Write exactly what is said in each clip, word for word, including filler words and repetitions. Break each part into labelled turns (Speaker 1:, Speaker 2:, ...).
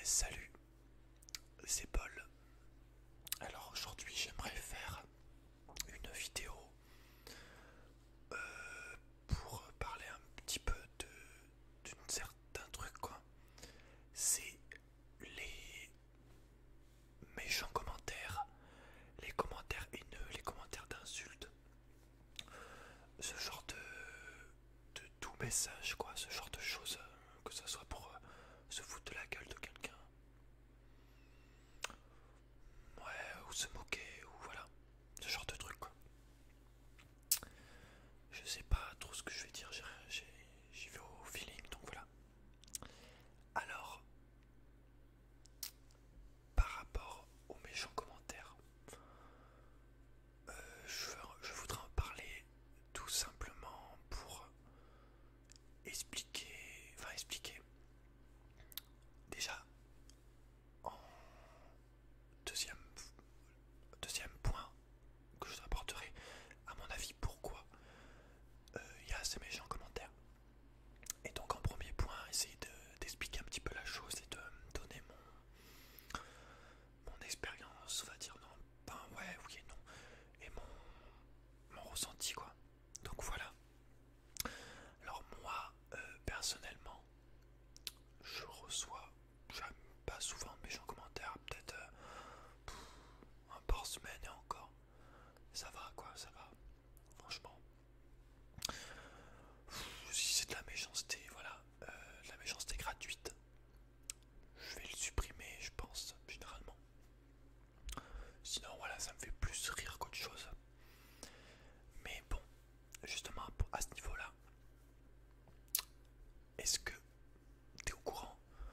Speaker 1: Salut, c'est Paul. Alors aujourd'hui j'aimerais faire une vidéo euh, pour parler un petit peu de d'un certain truc quoi. C'est les méchants commentaires, les commentaires haineux, les commentaires d'insultes, ce genre de, de tout message quoi, ce genre de choses, euh, que ça soit pour euh, se foutre de la gueule de quelqu'un. Ouais, ou se moquer, ou voilà, ce genre de truc quoi. Je sais pas trop ce que je vais dire, j'ai- j'ai- j'y vais au feeling, donc voilà. Alors, par rapport aux méchants commentaires, euh, je, je voudrais en parler tout simplement pour expliquer, enfin expliquer, déjà en deuxième, deuxième point que je rapporterai, à mon avis, pourquoi euh, il y a ces méchants commentaires. Et donc en premier point, essayer de- d'expliquer un petit peu la chose et de me donner mon, mon expérience, on va dire non, enfin ouais, oui et non, et mon, mon ressenti quoi. Donc voilà. Alors moi, euh, personnellement, je reçois, j'aime pas souvent de méchants commentaires, peut-être euh, pff, un par semaine et encore. Ça va quoi, ça va, franchement. Pff, si c'est de la méchanceté, voilà, euh, de la méchanceté gratuite, je vais le supprimer, je pense, généralement. Sinon, voilà, ça me fait plus rire qu'autre chose. Mais bon, justement, à ce niveau-là, est-ce que t'es au courant,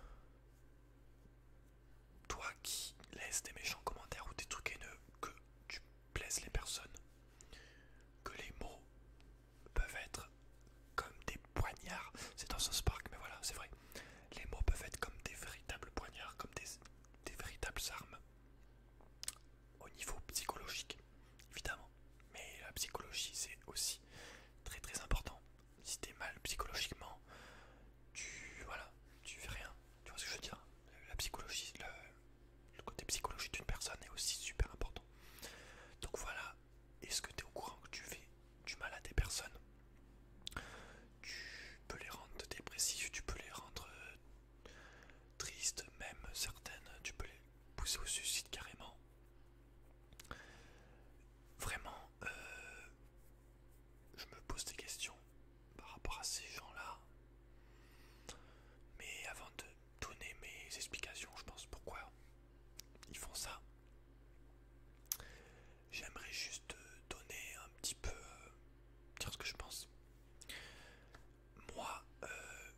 Speaker 1: toi qui laisses des méchants commentaires ou des trucs haineux, que tu blesses les personnes, que les mots peuvent être comme des poignards? C'est dans South Park, mais voilà, c'est vrai. Les mots peuvent être comme des véritables poignards, comme des, des véritables armes, au niveau psychologique, évidemment. Mais la psychologie, c'est aussi très très important. Si t'es mal psychologiquement, tu voilà, tu fais rien. Tu vois ce que je veux dire? La psychologie, le, le côté psychologique d'une personne est aussi super important. Donc voilà, est-ce que tu es au courant que tu fais du mal à des personnes? Tu peux les rendre dépressifs, tu peux les rendre euh, tristes, même certaines, tu peux les pousser au suicide carrément. Vraiment, euh, je me pose des questions par rapport à ces gens-là. Mais avant de donner mes explications, je pense pourquoi ils font ça, j'aimerais juste donner un petit peu, euh, dire ce que je pense. Moi, euh,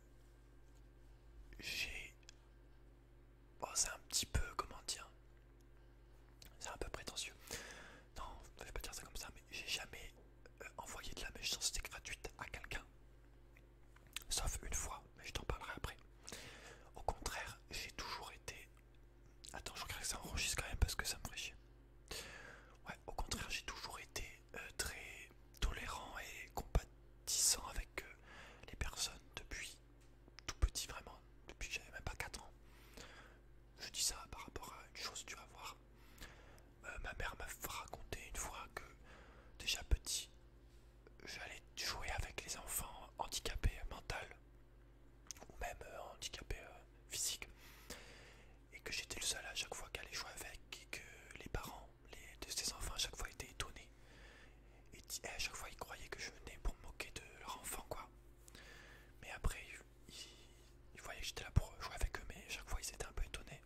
Speaker 1: j'ai... Bon, c'est un petit peu, comment dire, c'est un peu prétentieux. Non, je vais pas dire ça comme ça, mais j'ai jamais euh, envoyé de la méchanceté gratuite à quelqu'un. Sauf une fois, mais je t'en parlerai après. Au contraire, j'ai toujours été... Attends, je regrette que ça enregistre quand même parce que ça me ferait chier. Ouais, au contraire, j'ai toujours été euh, très tolérant et compatissant avec euh, les personnes depuis tout petit, vraiment, depuis que j'avais même pas quatre ans. Je dis ça par rapport à une chose, tu vas voir. Euh, ma mère m'a raconté une fois que, déjà petit, j'allais jouer avec les enfants handicapés mentaux ou même euh, handicapés euh, physiques, et que j'étais le seul à chaque fois qu'elle allait jouer avec, et que les parents les, de ces enfants à chaque fois étaient étonnés et, et à chaque fois ils croyaient que je venais pour me moquer de leur enfant quoi. Mais après ils, ils, ils voyaient que j'étais là pour jouer avec eux, mais à chaque fois ils étaient un peu étonnés.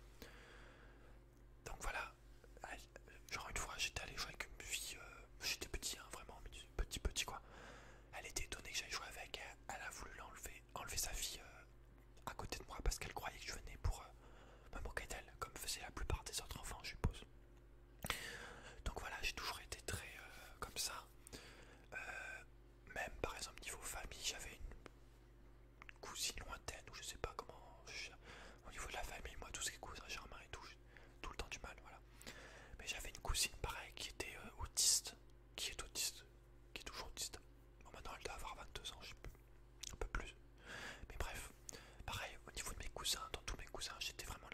Speaker 1: Donc voilà, genre une fois j'étais allé jouer avec une fille, euh, j'étais petit hein, vraiment, petit petit quoi. Elle était étonnée que j'aille jouer avec elle, elle a voulu l'enlever, enlever sa fille euh, à côté de moi parce qu'elle croyait que je venais pour euh, me moquer d'elle, comme faisaient la plupart des autres enfants je suppose. Donc voilà, j'ai toujours été très euh, comme ça. Euh, Même par exemple niveau famille, j'avais une cousine lointaine ou je sais pas comment. Je, au niveau de la famille, moi tous ces cousins germains et tout, j'ai tout le temps du mal, voilà. Mais j'avais une cousine pareil qui était euh, autiste, qui est autiste, qui est toujours autiste. Bon maintenant elle doit avoir vingt-deux ans, je sais plus, un peu plus. Mais bref, pareil au niveau de mes cousins, dans tous mes cousins, j'étais vraiment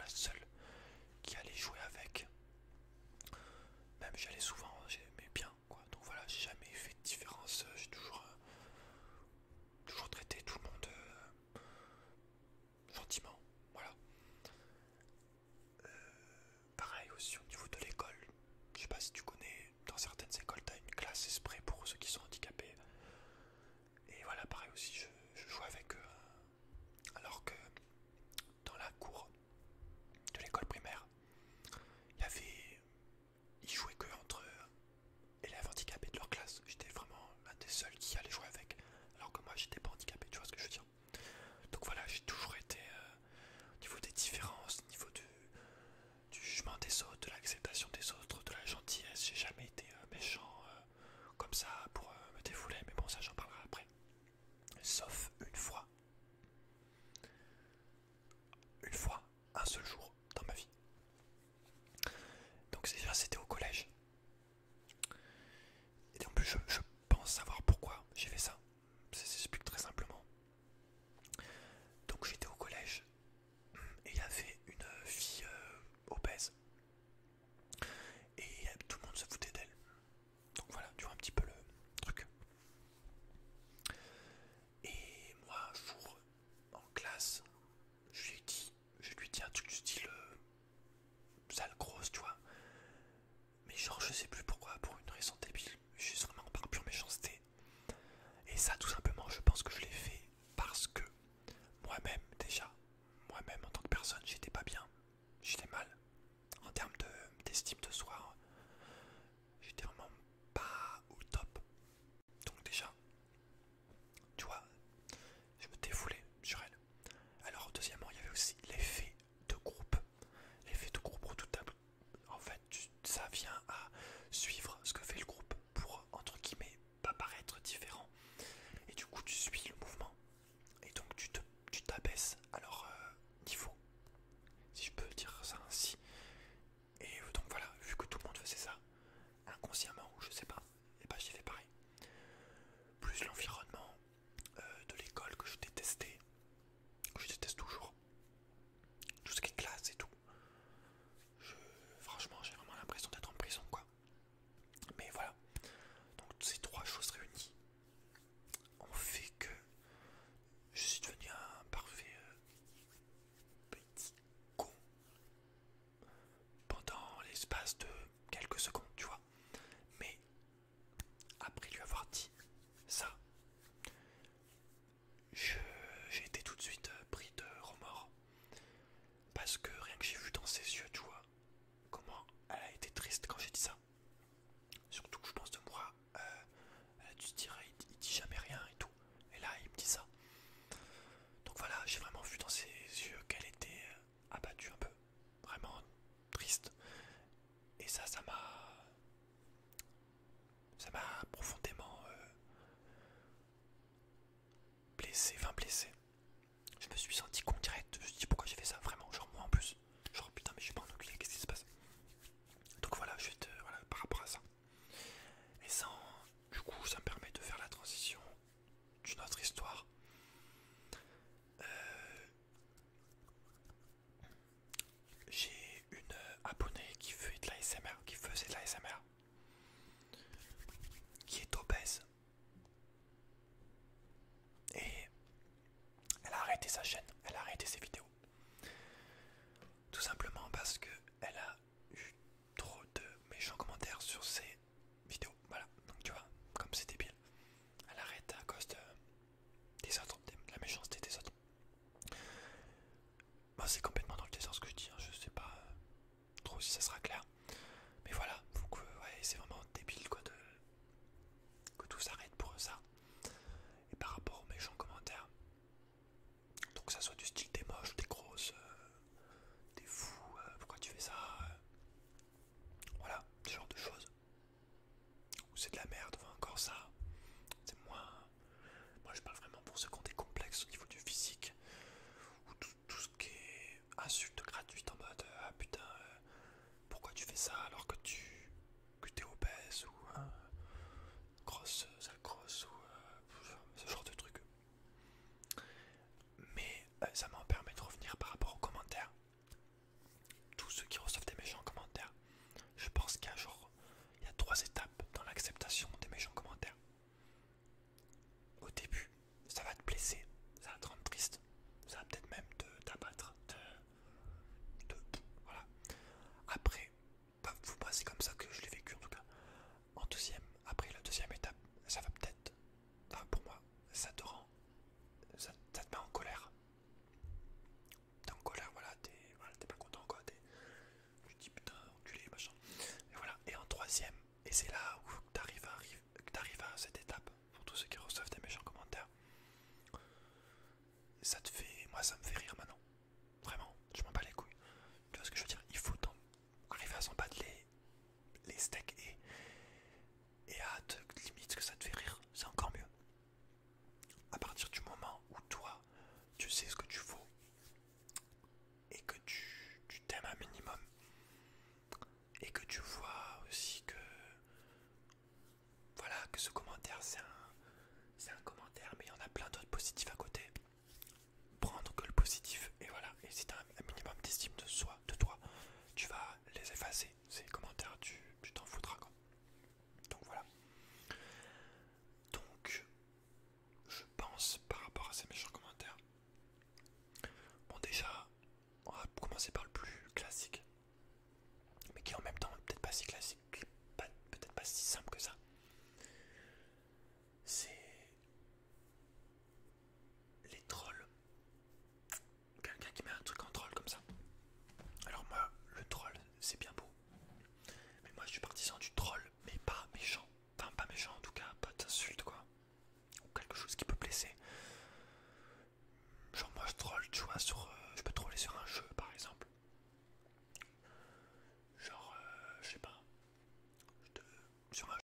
Speaker 1: arrêté sa chaîne, elle a arrêté ses vidéos. Tout simplement parce que elle a eu trop de méchants commentaires sur ses vidéos. Voilà, donc tu vois, comme c'est débile. Elle arrête à cause de, des autres, de la méchanceté des autres. Moi c'est complètement dans le désordre ce que je dis, hein. Je sais pas euh, trop si ça sera clair. Mais voilà, donc euh, ouais, c'est vraiment débile quoi de que tout s'arrête pour ça. Et par rapport aux méchants commentaires, donc que ça soit du style des moches, des grosses, euh, des fous, euh, pourquoi tu fais ça euh, voilà, ce genre de choses. Ou c'est de la merde, enfin, encore ça, c'est moins... Moi je parle vraiment pour ceux qui ont des complexes au niveau du physique, ou tout, tout ce qui est insulte gratuite en mode euh, ah putain, euh, pourquoi tu fais ça alors que tu que t'es obèse ou hein, grosse, sale grosse ou euh, ce genre de truc. Mais euh, ça m'en permet de revenir par rapport aux commentaires. Tous ceux qui reçoivent des méchants commentaires, je pense qu'il y a genre il y a trois étapes dans l'acceptation des méchants commentaires. Au début, ça va te blesser, ça va te rendre triste, ça va peut-être même te t'abattre, te, te, voilà. Après, bah, moi c'est comme ça que je l'ai vécu en tout cas. En deuxième, après la deuxième étape, ça va peut-être, enfin pour moi, ça te rend, ça, ça te met en colère. T'es en colère, voilà, t'es voilà, t'es pas content quoi, t'es, tu te dis putain, enculé, machin. Et voilà, et en troisième, et c'est là où t'arrives à, t'arrives à cette étape, pour tous ceux qui reçoivent des méchants commentaires, ça te fait, moi ça me fait rire maintenant. Vraiment, je m'en bats les couilles. Tu vois ce que je veux dire? Il faut arriver à s'en battre les, les steaks et, et à te limite que ça te fait rire, c'est encore mieux. À partir du moment où toi, tu sais ce que tu vaux et que tu tu t'aimes un minimum et que tu vois aussi que voilà que ce commentaire c'est un c'est un commentaire mais il y en a plein d'autres positifs à côté. Prendre que le positif et voilà, et si tu as un minimum d'estime de soi, de toi, tu vas les effacer, ces commentaires, tu tu t'en foutras quoi. Donc voilà. Donc je pense par rapport à ces méchants commentaires, bon déjà on va commencer par le plus classique, mais qui en même temps peut-être pas si classique, peut-être pas si simple que ça. C'est les trolls. Quelqu'un qui met un truc en troll comme ça. Alors moi, le troll, c'est bien beau. Mais moi, je suis partisan du troll, mais pas méchant. Enfin, pas méchant en tout cas, pas d'insulte quoi. Ou quelque chose qui peut blesser. Genre moi, je troll, tu vois, sur... Euh, je peux troller sur un jeu, par exemple. Genre, euh, je sais pas. Je te, sur un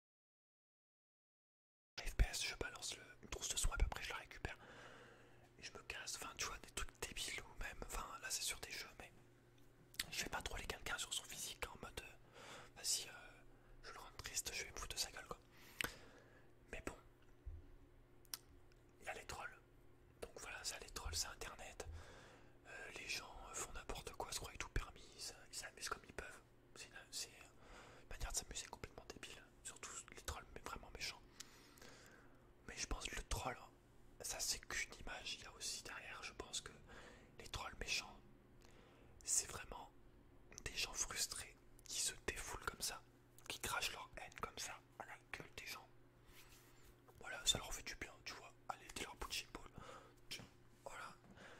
Speaker 1: F P S, je balance le, une trousse de son, à peu près, je la récupère. Et je me casse, enfin, tu vois, des trucs débiles ou même... Enfin, là, c'est sur des jeux, mais... Je vais pas troller quelqu'un sur son physique en mode euh, vas-y, euh, je le rends triste, je vais me foutre de sa gueule quoi. Mais bon, il y a les trolls. Donc voilà, ça, les trolls, c'est internet. Euh, les gens font n'importe quoi, se croient tout permis, ils s'amusent comme ils peuvent. C'est une, c'est une manière de s'amuser complètement débile. Surtout les trolls, mais vraiment méchants. Mais je pense que le troll, ça c'est qu'une image. Il y a aussi derrière, je pense que les trolls méchants, c'est vraiment des gens frustrés qui se défoulent comme ça, qui crachent leur haine comme ça à la gueule des gens. Voilà, ça leur fait du bien, tu vois. Allez, t'es leur punching ball. Voilà.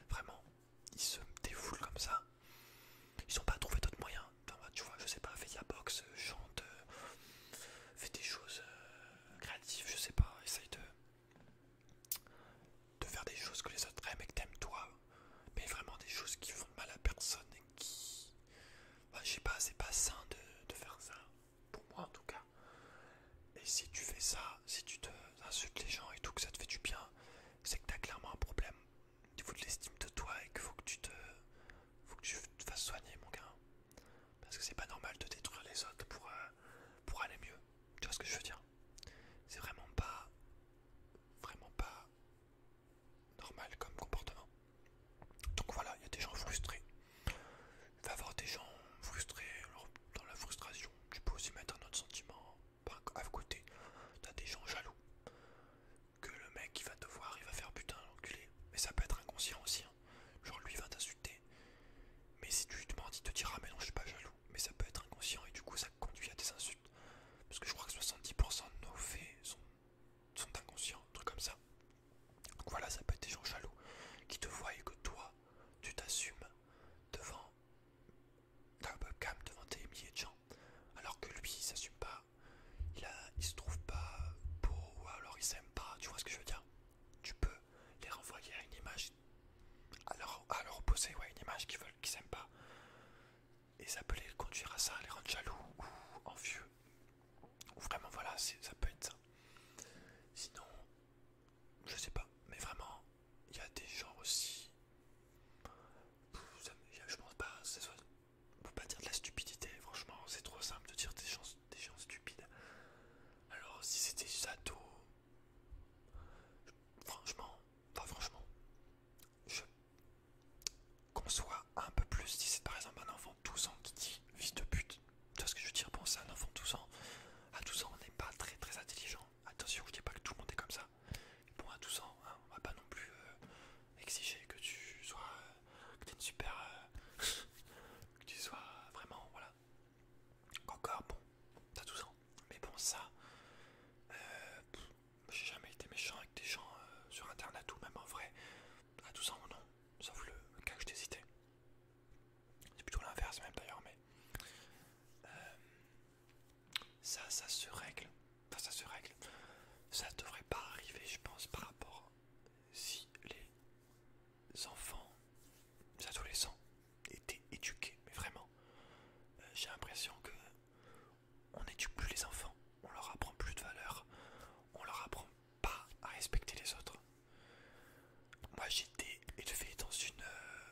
Speaker 1: un peu plus si c'est par exemple un enfant de douze ans qui dit fils de pute. Tu vois ce que je veux dire? Bon, c'est un enfant de douze ans. À douze ans, on n'est pas très très intelligent. Attention, je dis pas que tout le monde est comme ça. Bon, à douze ans, hein, on va pas non plus euh, exiger que tu sois. Euh, que tu aies une super. Euh, que tu sois vraiment. Voilà. Encore, bon, t'as douze ans. Mais bon, ça. Euh, J'ai jamais été méchant avec des gens euh, sur internet ou même en vrai. À douze ans ou non. Sauf le cas que je t'ai cité. C'est plutôt l'inverse même d'ailleurs, mais. Euh, ça, ça se règle. Enfin, ça se règle. Ça devrait pas arriver, je pense, par rapport si les enfants, les adolescents étaient éduqués. Mais vraiment, euh, j'ai l'impression que on n'éduque plus les enfants. On leur apprend plus de valeur. On leur apprend pas à respecter les autres. Moi, j'ai été élevé dans une euh,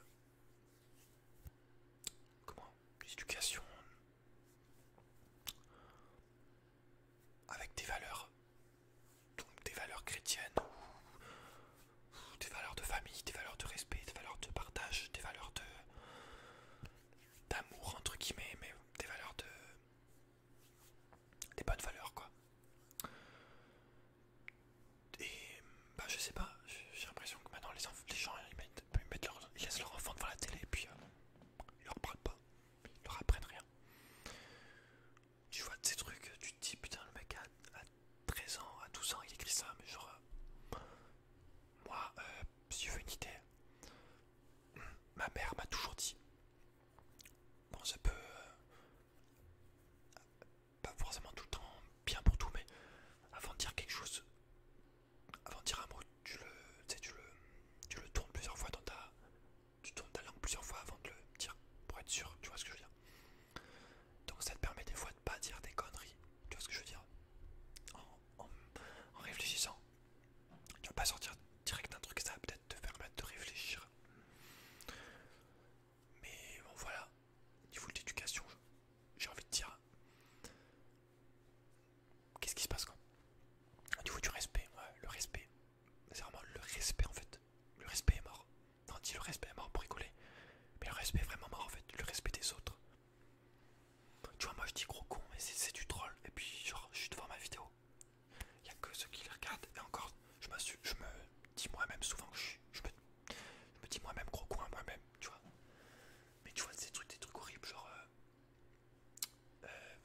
Speaker 1: comment, une éducation avec des valeurs, donc des valeurs chrétiennes ou, ou des valeurs de famille, des valeurs de respect, des valeurs de partage, des valeurs de d'amour entre guillemets, mais des valeurs de des bonnes valeurs quoi. Et bah je sais pas, j'ai l'impression que maintenant les, les gens ils, mettent, ils, mettent leur, ils laissent leur enfant devant la télé et puis euh, ils leur parlent pas, ils leur apprennent rien. Tu vois de ces trucs, tu te dis putain le mec a, a treize ans, à douze ans il écrit ça, mais genre euh, moi euh, si je veux une idée, ma mère m'a toujours dit, bon ça peut euh, pas forcément tout le temps bien pour tout, mais avant de dire quelque chose, avant de dire un mot, tu le, tu sais, tu le, tu le tournes plusieurs fois dans ta, tu tournes ta langue plusieurs fois avant de le dire, pour être sûr, tu vois ce que je veux dire. Donc ça te permet des fois de pas dire des conneries, tu vois ce que je veux dire, en, en, en réfléchissant. Tu vas pas sortir direct d'un truc, ça va peut-être te permettre de réfléchir. Mais bon voilà, niveau de l'éducation, j'ai envie de dire, qu'est-ce qui se passe quoi? Au niveau du respect, ouais, le respect, c'est vraiment le respect en fait. Le respect est mort. Non, on dit le respect est mort pour rigoler, mais le respect est vraiment mort en fait, le respect des autres. Tu vois, moi je dis gros con, mais c'est du troll, et puis genre, je suis devant ma vidéo. Il y a que ceux qui les regardent, et encore, je, je me dis moi-même souvent que je, je, me, je me dis moi-même gros con à moi-même, tu vois. Mais tu vois, c'est des trucs, des trucs horribles, genre. Euh, euh,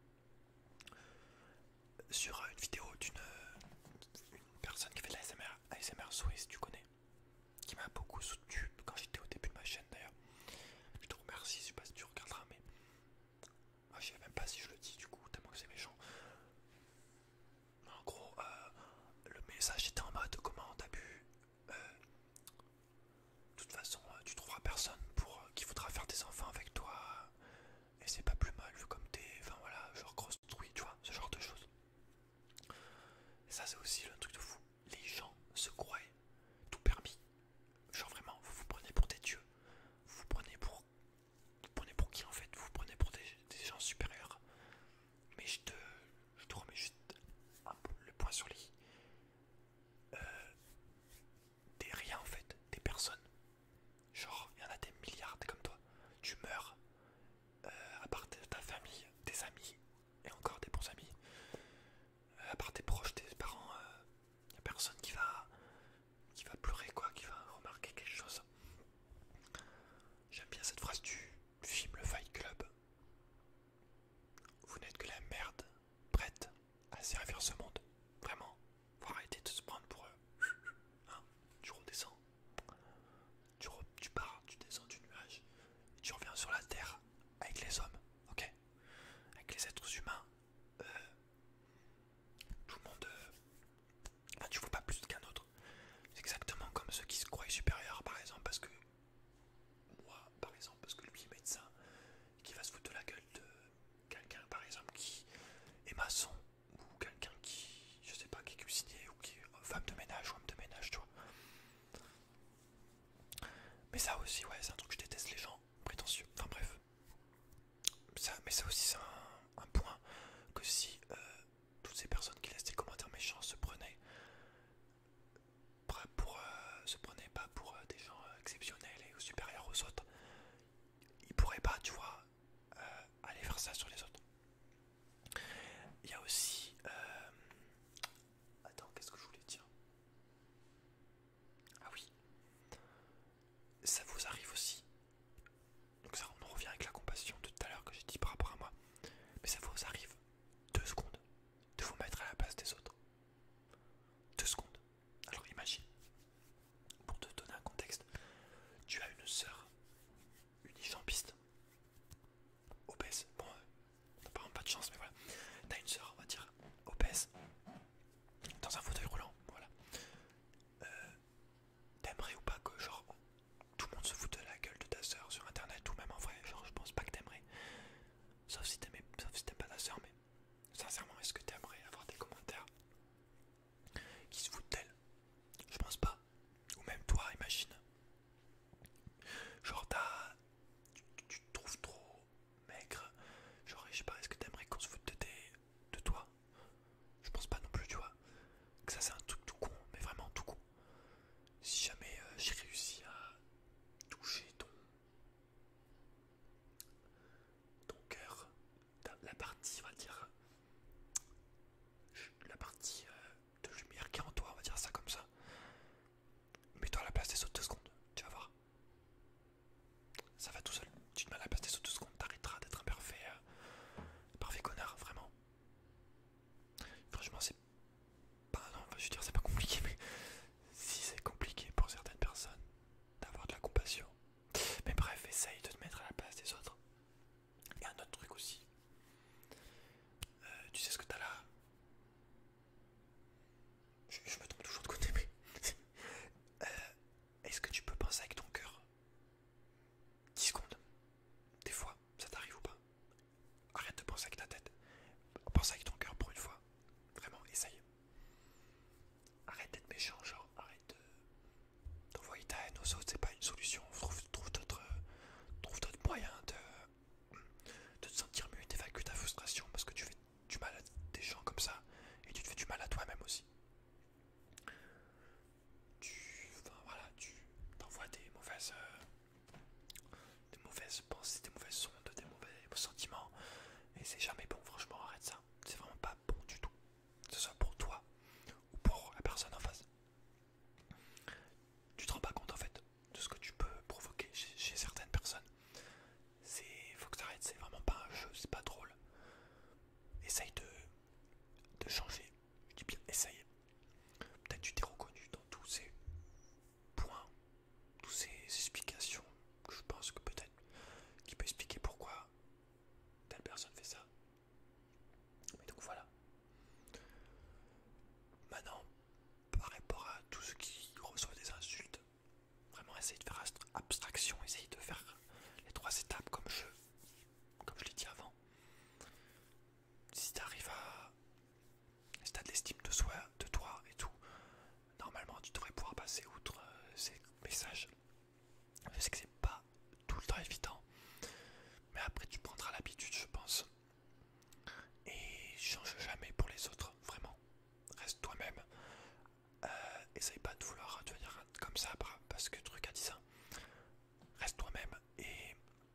Speaker 1: sur une vidéo d'une une personne qui fait de l'A S M R, A S M R Swiss, tu connais, qui m'a beaucoup soutenu quand j'étais au début de ma chaîne d'ailleurs. Je te remercie, je sais pas si tu regarderas, mais moi je sais même pas si je le dis du coup, tellement que c'est méchant. En gros, euh, le message était en mode comment t'as pu. Euh, de toute façon, euh, tu trouveras personne pour euh, qui voudra faire des enfants avec toi. Et c'est pas plus mal vu comme t'es. Enfin voilà, genre grosse trouille, tu vois, ce genre de choses. Et ça, c'est aussi le truc de fou. Les gens se croient tout permis. Genre vraiment, vous vous prenez pour des dieux. Vous vous prenez pour. Vous vous prenez pour qui en fait? Vous vous prenez pour des, des gens supérieurs. Mais je te. Je te remets juste un peu le point sur les. Euh, des rien en fait, des personnes. Genre, il y en a des milliards, t'es comme toi. Tu meurs, euh, à part ta famille, tes amis, et encore des bons amis. Euh, à part tes proches, tes parents, il euh, a personne qui va, qui va pleurer, quoi, qui va remarquer quelque chose. J'aime bien cette phrase du film Le Fight Club. Vous n'êtes que la merde, prête à servir ce monde. Vraiment, faut arrêter de se prendre pour eux. Hein, tu redescends. Tu, re tu pars, tu descends du nuage. Et tu reviens sur la terre avec les hommes, ok? Avec les êtres humains. Euh, tout le monde. Euh, enfin, tu vois pas plus qu'un autre. C'est exactement comme ceux qui se croient supérieurs, par exemple, parce que. Moi, par exemple, parce que lui est médecin. Et qui va se foutre de la gueule de quelqu'un, par exemple, qui est maçon. Ou quelqu'un qui. Je sais pas, qui est cuisinier. Ou qui est femme de ménage ou homme de ménage, tu vois. Mais ça aussi, ouais, c'est un truc que je déteste, les gens prétentieux. Enfin bref. Ça, mais ça aussi, c'est un, un point que si euh, toutes ces personnes qui laissent des commentaires méchants se prenaient pour, pour euh, se prenaient pas pour euh, des gens euh, exceptionnels et supérieurs aux autres, essaye de faire abstraction, essaye de faire les trois étapes comme je, comme je l'ai dit avant. Si t'arrives à... Si t'as de l'estime de soi, de toi et tout, normalement tu devrais pouvoir passer outre euh, ces messages. Je sais que c'est pas tout le temps évident, mais après tu prendras l'habitude, je pense. Et change jamais pour les autres, vraiment. Reste toi-même. Euh, essaye pas de vouloir devenir comme ça parce que truc a dit ça. Reste toi-même et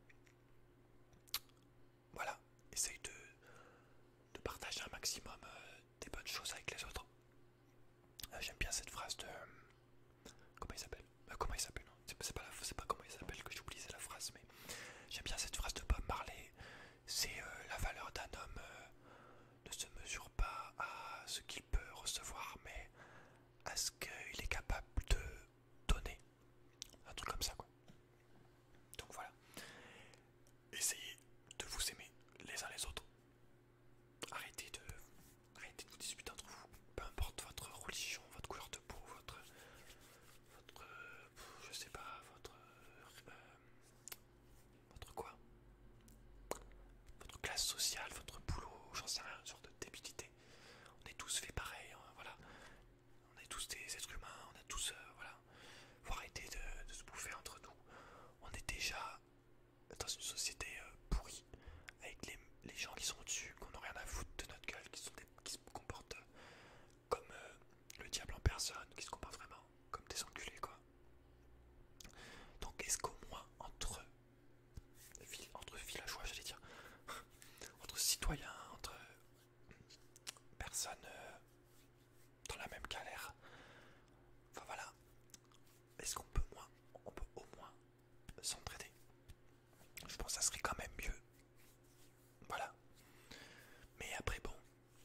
Speaker 1: voilà. Essaye de, de partager un maximum euh, des bonnes choses avec les autres. Euh, J'aime bien cette phrase de... Comment il s'appelle euh, Comment il s'appelle C'est pas, la... pas comment il s'appelle que j'oublie, c'est la phrase, mais j'aime bien cette phrase de Bob Marley. C'est euh, la valeur d'un homme euh, ne se mesure pas à ce qu'il peut recevoir, mais à ce qu'il est capable de donner. Un truc comme ça, quoi. Donc voilà. Essayez de vous aimer les uns les autres. Arrêtez de, arrêtez de vous disputer entre vous. Peu importe votre religion, votre couleur de peau, votre, votre, je sais pas, votre, euh, votre quoi, votre classe sociale, votre boulot, j'en sais rien, une sorte de débilité. On est tous faits pareil, hein, voilà. On est tous des êtres humains, on a tous, euh, voilà. Faut arrêter de, de se bouffer entre nous. On est déjà dans une société euh, pourrie, avec les, les gens qui sont au-dessus, qu'on n'a rien à foutre de notre gueule, qui, sont des, qui se comportent comme euh, le diable en personne, qui se comportent vraiment comme des enculés, quoi. Donc est-ce qu'au moins entre, entre villageois, j'allais dire, entre citoyens, entre personnes euh, dans la même galère, enfin voilà, est-ce qu'on peut moins, on peut au moins s'entraider? Je pense que ça serait quand même mieux. Voilà. Mais après bon,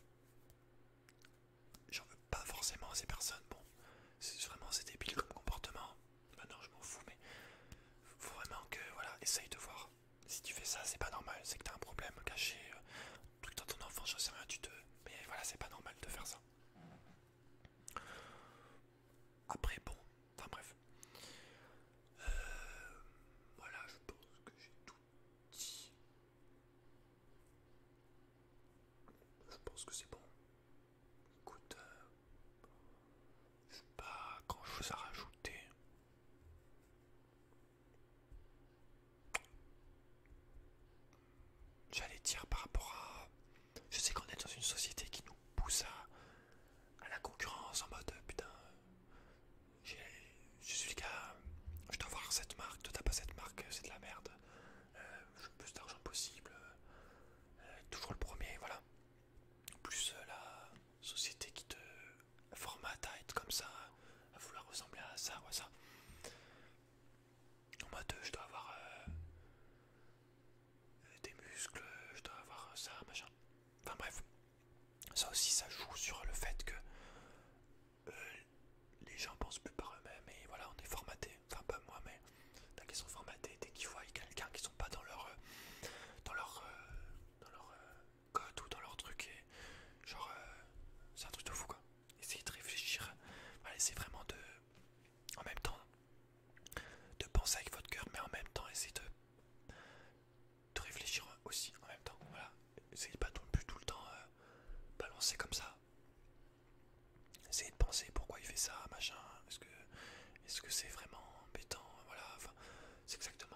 Speaker 1: j'en veux pas forcément à ces personnes. Bon, c'est vraiment c'est débile comme comportement. Maintenant je m'en fous, mais faut vraiment que voilà, essaye de voir. Si tu fais ça, c'est pas normal, c'est que t'as un problème caché, euh, un truc dans ton enfance, je sais rien, tu te. Mais voilà, c'est pas normal de faire ça. Après bon, enfin bref. Euh, voilà, je pense que j'ai tout dit. Je pense que c'est bon. Écoute, euh, j'ai pas grand chose à rajouter. J'allais dire par rapport à... Je sais qu'on est dans une société qui nous pousse à, à la concurrence en mode putain, je suis le gars, je dois avoir cette marque, toi t'as pas cette marque, c'est de la merde. Euh, je veux le plus d'argent possible. Euh, toujours le premier, voilà. Plus euh, la société qui te formate à être comme ça, à vouloir ressembler à ça ou à ça. En mode je dois avoir euh, des muscles, je dois avoir ça, machin. Enfin bref, ça aussi ça joue sur le fait que euh, les gens pensent plus par eux-mêmes et voilà, on est formaté. Enfin pas moi, mais dès qu'ils sont formatés, dès qu'ils voient quelqu'un qui sont pas dans leur euh, dans leur euh, dans leur euh, code ou dans leur truc, et genre euh, c'est un truc de fou, quoi. Essayez de réfléchir. Voilà, essayez vraiment de en même temps de penser avec votre cœur, mais en même temps essayez de de réfléchir aussi en même temps. Voilà, essayez pas non plus tout le temps euh, balancer comme ça. Essayez de penser pourquoi il fait ça, machin. Est-ce que est-ce que c'est vraiment embêtant? Voilà, enfin, c'est exactement